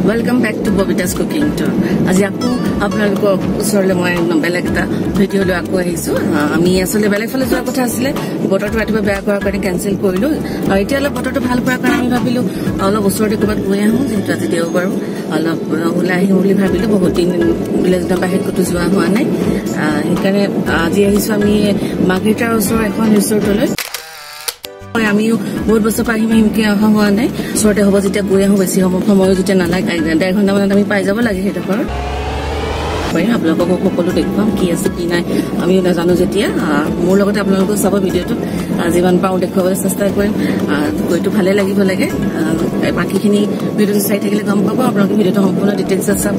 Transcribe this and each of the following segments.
Welcome back to Bobita's Cooking Tour. আজি আকৌ আপোনালোকক ওচৰলৈ মই বেলেগ এটা ভিডিঅ' লৈ আকৌ আহিছো আমি আসলে বেলেগ ফালে যোৱাৰ কথা আছিল বতৰটো ৰাতিপুৱা বেয়া কৰাৰ কাৰণে কেনসেল কৰিলো আৰু এতিয়া অলপ বতৰটো ভাল কৰাৰ কাৰণে আমি ভাবিলো অলপ ওচৰতে ক'ৰবাত গৈ আহো যেহেতু আজি দেওবাৰ অলপ ওলাই আহিম বুলি ভাবিলো বহুত দিন ভিলেজৰ বাহিৰত ক'তো যোৱা হোৱা নাই সেইকাৰণে আজি আহিছো আমি মাৰ্ঘেৰিটাৰ ওচৰৰ এখন ৰিসৰ্টলৈ আমি বহুত বছৰ পাই আহিমকে অহা হোৱা নাই ওচৰতে হ'ব যেতিয়া গৈ আহো বেছি সময় যেতিয়া নালাগে 1.5 ঘণ্টা মানত আমি পাই যাব লাগে সেইডোখৰ আপোনালোকক সকলো দেখুৱাম কি আছে কি নাই আমি নাজানো যেতিয়া মোৰ লগতে আপোনালোকক চাব ভিডিঅ'টো যিমান পাওঁ দেখুৱাবলৈ চেষ্টা কৰিম গৈতো ভালে লাগিব লাগে বাকীখিনি ভিডিঅ'টো চাই থাকিলে গম পাব আপোনালোকে ভিডিঅ'টো সম্পূৰ্ণ ডিটেইলছ চাব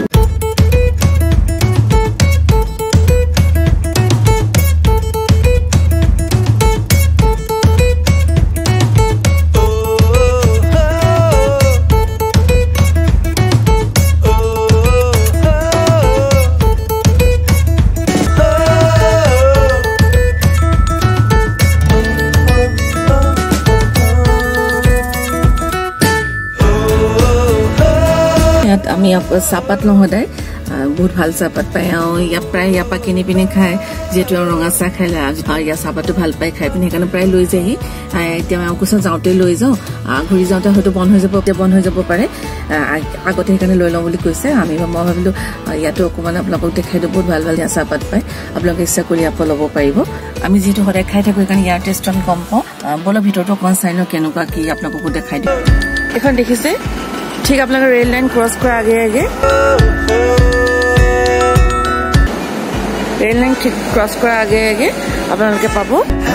আমি চাহপাত নহদাই বহুত ভাল চাহপাত পায় ইয়াত প্ৰায় ইয়াৰ পৰা কিনি পিনি খায় যিহেতু ৰঙা চাহ খাইলে ইয়াৰ চাহপাতটো ভাল পাই খাই পিনি সেইকাৰণে প্ৰায় লৈ যায়হি এতিয়া মই কৈছোঁ যাওঁতে লৈ যাওঁ ঘূৰি যাওঁতে হয়তো বন্ধ হৈ যাব পাৰে আগতে সেইকাৰণে লৈ লওঁ বুলি কৈছে মই ভাবিলোঁ ইয়াতো অকণমান আপোনালোকক দেখাই দিওঁ বহুত ভাল ভাল ইয়াৰ চাহপাত পায় আপোনালোকে ইচ্ছা কৰি আকৌ ল'ব পাৰিব আমি যিহেতু সদায় খাই থাকোঁ সেইকাৰণে ইয়াৰ টেষ্টটো আমি গম পাওঁ ব'লক ভিতৰতো অকণমান চাই লওঁ কেনেকুৱা কি আপোনালোককো দেখাই দিওঁ এইখন দেখিছে ঠিক আপোনালোকে ৰেল লাইন ক্ৰছ কৰাৰ আগে ৰেল লাইন ঠিক ক্ৰছ কৰাৰ আগে আপোনালোকে পাব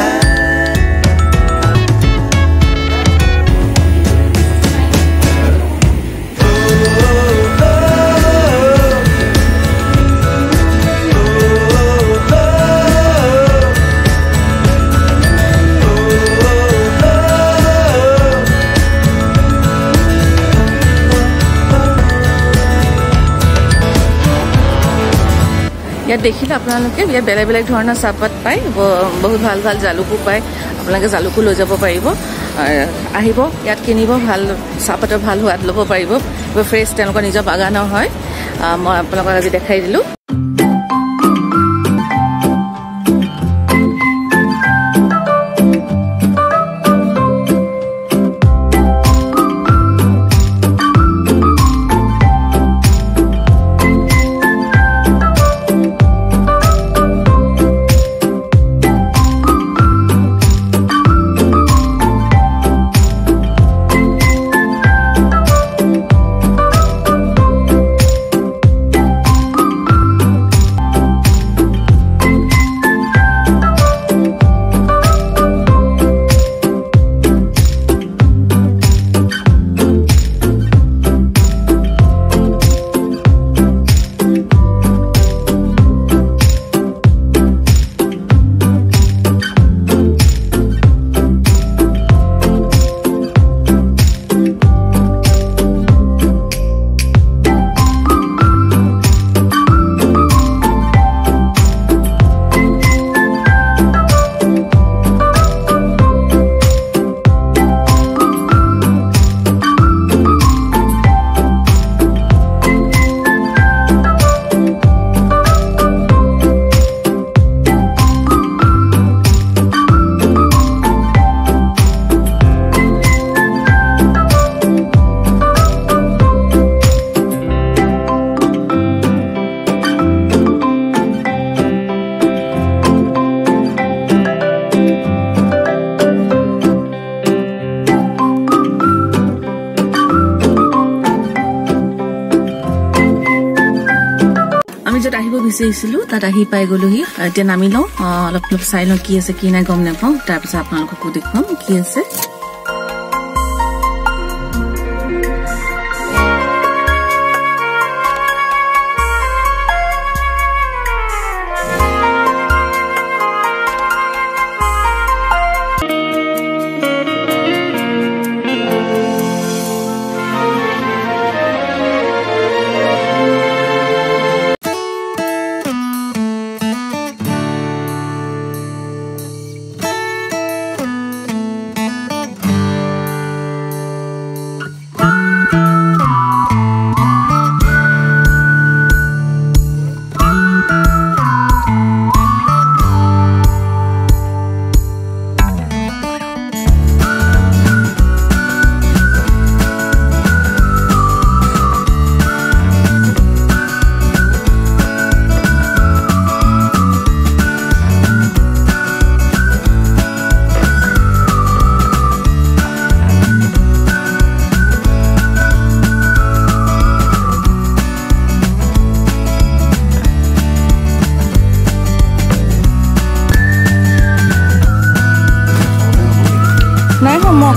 ইয়াত দেখিলে আপোনালোকে ইয়াত বেলেগ বেলেগ ধৰণৰ চাহপাত পায় বহুত ভাল ভাল জালুকো পায় আপোনালোকে জালুকো লৈ যাব পাৰিব আহিব ইয়াত কিনিব ভাল চাহপাতৰ ভাল সোৱাদ ল'ব পাৰিব ফ্ৰেছ তেওঁলোকৰ নিজৰ বাগানৰ হয় মই আপোনালোকক আজি দেখাই দিলোঁ বিচাৰিছিলো তাত আহি পাই গলোহি এতিয়া নামি লওঁ অলপ চাই লওঁ কি আছে কি নাই গম নাপাওঁ তাৰপিছত আপোনালোককো দেখুৱাম কি আছে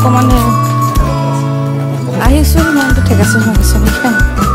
অকমান আহিছো মনটো ঠেকাছে হৈ গৈছে নেকি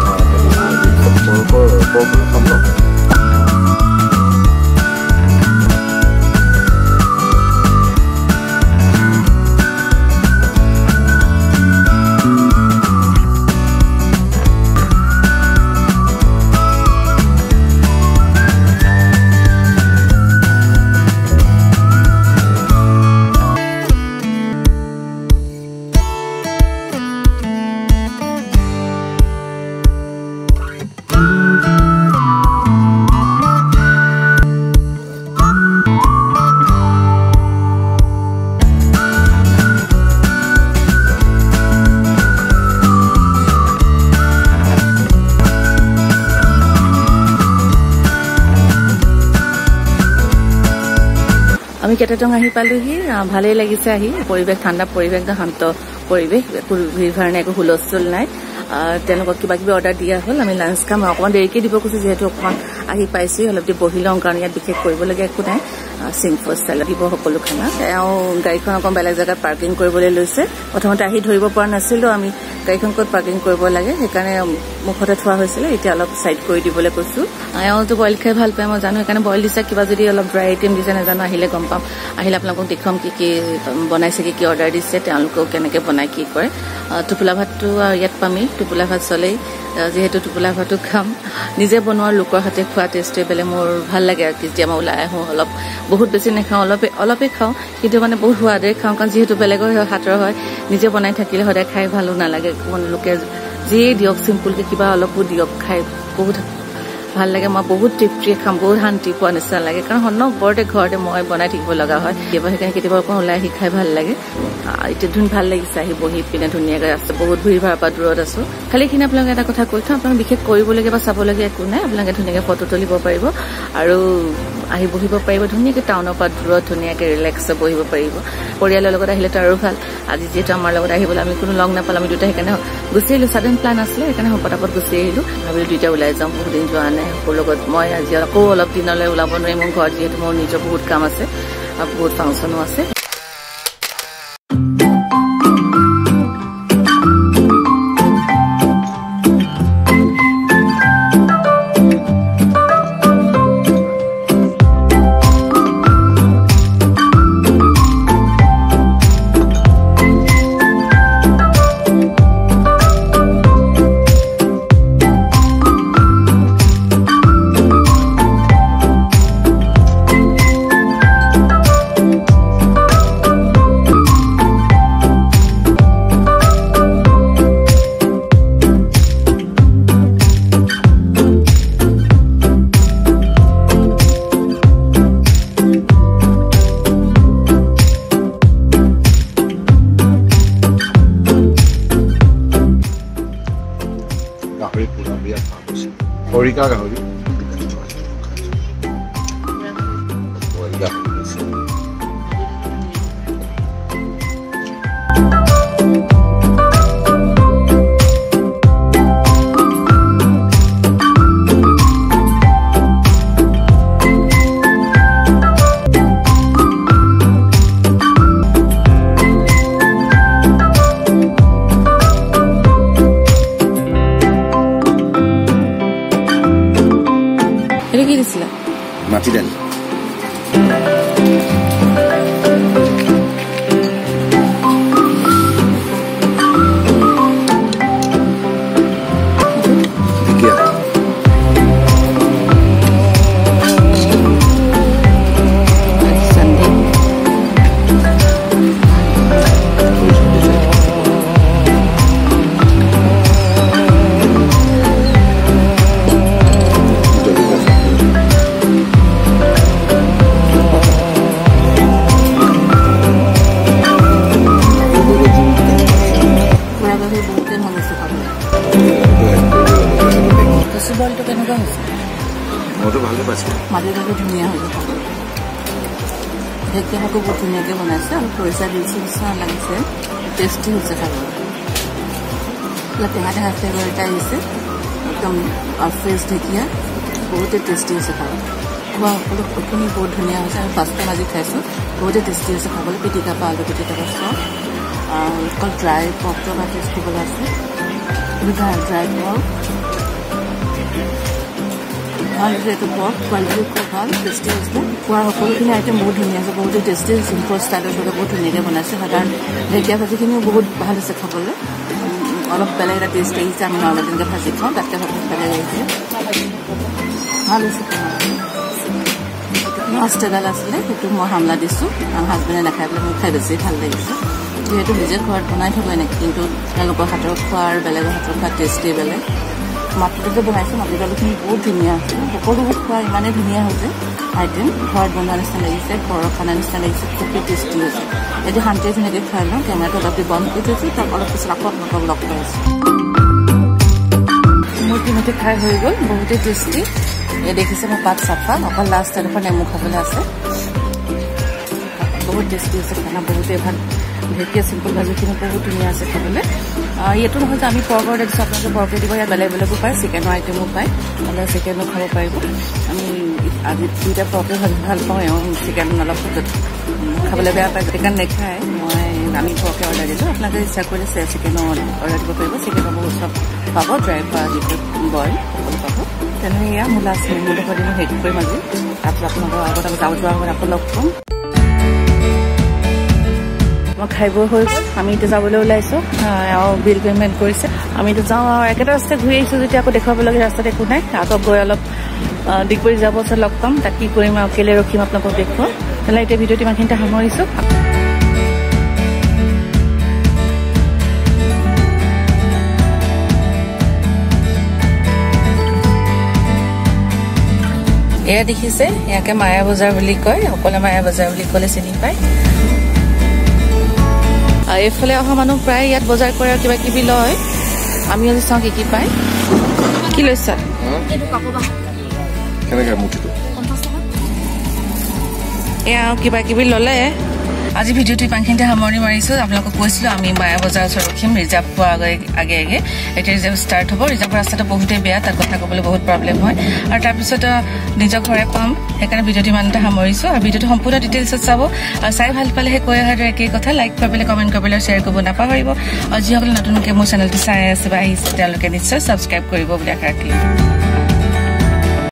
আমি কেটেটং আহি পালোহি ভালেই লাগিছে আহি পৰিবেশ ঠাণ্ডা পৰিবেশ শান্ত পৰিবেশ ভিৰ ভাৰ নাই একো হুলস্থুল নাই তেওঁলোকক কিবা কিবি অৰ্ডাৰ দিয়া হ'ল আমি লাঞ্চ খাম অকণমান দেৰিকে দিব কৈছে যিহেতু অকণমান আহি পাইছে অলপ দেৰি বহি লওঁ কাৰণ ইয়াত বিশেষ কৰিবলগীয়া একো নাই সিংফো ষ্টাইলত দিব সকলো খানা তেওঁ গাড়ীখন অকণ বেলেগ জেগাত পাৰ্কিং কৰিবলৈ লৈছে প্ৰথমতে আহি ধৰিব পৰা নাছিলো আমি গাড়ীখন ক'ত পাৰ্কিং কৰিব লাগে সেইকাৰণে মুখতে থোৱা হৈছিলে এতিয়া অলপ চাইড কৰি দিবলৈ কৈছো এওঁতো বইল খাই ভাল পায় মই জানো সেইকাৰণে বইল দিছে কিবা যদি অলপ ড্ৰাই আইটেম দিছে নাজানো আহিলে গম পাম আহিলে আপোনালোকক দেখুৱাম কি কি বনাইছে কি কি অৰ্ডাৰ দিছে তেওঁলোকেও কেনেকে বনাই কি কৰে টোপোলা ভাতটো ইয়াত পামেই টোপোলা ভাত চলেই যেহেতু টোপোলা ভাতো খাম নিজে বনোৱাৰ লোকৰ হাতে খোৱা টেষ্টটোৱে বেলেগ মোৰ ভাল লাগে যেতিয়া মই ওলাই আহোঁ অলপ বহুত বেছি নাখাওঁ অলপে খাওঁ কিন্তু মানে বহুত সোৱাদেৰে খাওঁ কাৰণ যিহেতু বেলেগৰ হাতৰ হয় নিজে বনাই থাকিলে সদায় খাই ভালো নালাগে লোকে যিয়ে দিয়ক চিম্পুলকে কিবা অলপো দিয়ক খাই বহুত ভাল লাগে মই বহুত তৃপ্তিৰে খাম বহুত শান্তি পোৱা নিচিনা লাগে কাৰণ অনবৰতে ঘৰতে মই বনাই থাকিব লগা হয় সেইকাৰণে কেতিয়াবা অকণ ওলাই আহি খাই ভাল লাগে এতিয়া ভাল লাগিছে আহি বহি পিনে ধুনীয়াকৈ আছে বহুত ভিৰ ভাৰ পৰা দূৰত আছো খালি এইখিনি আপোনালোকে এটা কথা কৈ থওঁ আপোনালোকে বিশেষ কৰিবলগীয়া বা চাবলগীয়া একো নাই আপোনালোকে ধুনীয়াকৈ ফটো তুলিব পাৰিব আৰু আহি বহিব পাৰিব ধুনীয়াকৈ টাউনৰ পৰা দূৰত ধুনীয়াকৈ ৰিলেক্স বহিব পাৰিব পৰিয়ালৰ লগত আহিলেতো আৰু ভাল আজি যিহেতু আমাৰ লগত আহিবলৈ আমি কোনো লগ নাপালোঁ আমি দুটা সেইকাৰণে গুচি আহিলোঁ ছাডেন প্লান আছিলে সেইকাৰণে পটাপট গুচি আহিলোঁ ভাবিলোঁ দুইটা ওলাই যাওঁ বহুত দিন যোৱা নাই সকলোৰ লগত মই আজি আকৌ অলপ দিনলৈ ওলাব নোৱাৰিম মোৰ ঘৰত যিহেতু মোৰ নিজৰ বহুত কাম আছে আৰু বহুত ফাংচনো আছে Orika gauri. Mati dan. Margherita ধুনীয়া হৈ গ'ল দেখি আকৌ বহুত ধুনীয়াকৈ বনাইছে আৰু খৰিচা দিছে নিচিনা লাগিছে টেষ্টি হৈছে খাবলৈ অলপ টেঙা টেঙা ফ্লেভাৰ এটা আহিছে একদম ফ্ৰেছ ঢেকীয়া বহুতে টেষ্টি হৈছে খাবলৈ খোৱা সকলোখিনি বহুত ধুনীয়া হৈছে আৰু ফাৰ্ষ্ট টাইম আজি খাইছোঁ বহুতে টেষ্টি হৈছে খাবলৈ পিটিকা পৰা আলু পিটিকা চব কল ড্ৰাই পৰ্কটো বা টেষ্ট কৰিবলৈ আছে ড্ৰাই পৰ্ক ভাল এইটো পৰ্ক কোৱালিটি খুব ভাল টেষ্টি হৈছিলে খোৱা সকলোখিনি আইটেম বহুত ধুনীয়া আছে বহুতে টেষ্টি চিম্পল ষ্টাইলৰ দৰে বহুত ধুনীয়াকৈ বনাইছে সাধাৰণ ঢেকীয়া ভাজিখিনিও বহুত ভাল আছে খাবলৈ অলপ বেলেগ এটা টেষ্ট আহিছে আমি নৰ্মেল তেনেকৈ ভাজি খাওঁ তাতকৈ বেলেগ আহিছে ভাল হৈছে মাষ্ট এডাল আছিলে সেইটো মই হামলা দিছোঁ আৰু হাজবেণ্ডে নাখাই পেলাই মোক খাই বেছি ভাল লাগিছে যিহেতু নিজে ঘৰত বনাই থাকোঁ এনেকৈ কিন্তু তেওঁলোকৰ হাতৰ খোৱা আৰু বেলেগৰ হাতৰ খোৱা টেষ্টেই বেলেগ মাটিটো বনাইছোঁ মাটিদালখিনি বহুত ধুনীয়া আছে সকলোবোৰ খোৱা ইমানেই ধুনীয়া হৈছে আইটেম ঘৰত বনোৱা নিচিনা লাগিছে ঘৰৰ খানা নিচিনা লাগিছে খুবেই টেষ্টি হৈছে এতিয়া শান্তিয়ে ধুনীয়াকৈ খাই লওঁ কেমেৰাটো অলপ বন্ধ কৰি থৈছোঁ তাক অলপ পিছত আকৌ আপোনালোকক লগ পাই আছোঁ মোৰ ইতিমধ্যে খাই হৈ গ'ল বহুতেই টেষ্টি এই দেখিছে মোৰ পাত চাফা অকল লাষ্ট এডোখৰ নেমু খাবলৈ আছে বহুত টেষ্টি আছে খানা বহুতেই ভাল ঢেকীয়া চিম্পল ভাজিখিনি বহুত ধুনীয়া আছে খাবলৈ এইটো নহয় যে আমি পৰ্ক অৰ্ডাৰ দিছোঁ আপোনালোকে পৰ্কে দিব ইয়াত বেলেগ বেলেগো পায় চিকেনৰ আইটেমো পায় নহ'লে চিকেনো খাব পাৰিব আমি আজি দুইটা পৰ্কে ভাল পাওঁ এওঁ চিকেন অলপ খাবলৈ বেয়া পায় সেইকাৰণে নেখায় আমি পৰ্কে অৰ্ডাৰ দিলোঁ আপোনালোকে ইচ্ছা কৰিলে চিকেনো অৰ্ডাৰ দিব পাৰিব চিকেনৰ বহুত চব পাব ড্ৰাই পৰা আদি বইল সকলো পাব তেনেহ'লে এয়া মোৰ লাষ্ট মেনুডোখৰ দিনো শেষ কৰিম আজি তাৰপিছত আপোনালোকৰ আগত আমি যাব যোৱাৰ আগত আকৌ লগ পাম মই খাই বৈ হৈ গ'ল আমি এতিয়া যাবলৈ ওলাইছোঁ এওঁ বিল পে'মেণ্ট কৰিছে আমি এতিয়া যাওঁ আৰু একেটা ৰাস্তাত ঘূৰি আহিছোঁ যেতিয়া আকৌ দেখুৱাবলগীয়া ৰাস্তাত একো নাই আকৌ গৈ অলপ দিগবৰী যাব ওচৰত লগ পাম তাক কি কৰিম আৰু কেলৈ ৰখিম আপোনালোকক দেখুৱাম তেনেহ'লে এতিয়া ভিডিঅ'টো ইমানখিনিতে সামৰিছোঁ এয়া দেখিছে ইয়াকে মায়া বজাৰ বুলি কয় সকলোৱে মায়া বজাৰ বুলি ক'লে চিনি পায় এইফালে অহা মানুহ প্ৰায় ইয়াত বজাৰ কৰে আৰু কিবা কিবি লয় আমি আজি চাওঁ কি কি পায় কি লৈছা এয়া কিবা কিবি ল'লে আজি ভিডিঅ'টো ইমানখিনিতে সামৰণি মাৰিছোঁ আপোনালোকক কৈছিলোঁ আমি মায়া বজাৰ ওচৰত ৰখিম ৰিজাৰ্ভ পোৱাৰ আগে আগে এতিয়া ৰিজাৰ্ভ ষ্টাৰ্ট হ'ব ৰিজাৰ্ভ ৰাস্তাটো বহুতেই বেয়া তাত কথা ক'বলৈ বহুত প্ৰব্লেম হয় আৰু তাৰপিছত নিজৰ ঘৰে পাম সেইকাৰণে ভিডিঅ'টো ইমানতে সামৰিছোঁ আৰু ভিডিঅ'টো সম্পূৰ্ণ ডিটেইলছত চাব আৰু চাই ভাল পালেহে কৈ অহাটো একেই কথা লাইক কৰিবলৈ কমেণ্ট কৰিবলৈ শ্বেয়াৰ কৰিব নাপাহৰিব আৰু যিসকলে নতুনকৈ মোৰ চেনেলটো চাই আছে বা আহিছে তেওঁলোকে নিশ্চয় ছাবস্ক্ৰাইব কৰিব বুলি আশা ৰাখিলোঁ